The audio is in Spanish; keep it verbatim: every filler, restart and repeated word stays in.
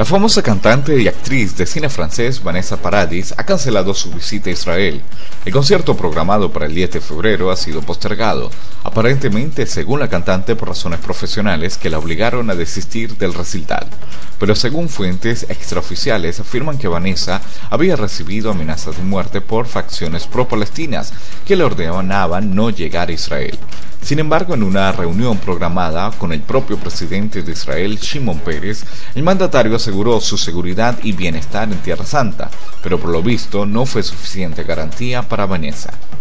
La famosa cantante y actriz de cine francés Vanessa Paradis ha cancelado su visita a Israel. El concierto programado para el diez de febrero ha sido postergado, aparentemente según la cantante por razones profesionales que la obligaron a desistir del recital. Pero según fuentes extraoficiales afirman que Vanessa había recibido amenazas de muerte por facciones pro-palestinas que le ordenaban no llegar a Israel. Sin embargo, en una reunión programada con el propio presidente de Israel, Shimon Peres, el mandatario aseguró su seguridad y bienestar en Tierra Santa, pero por lo visto no fue suficiente garantía para Vanessa.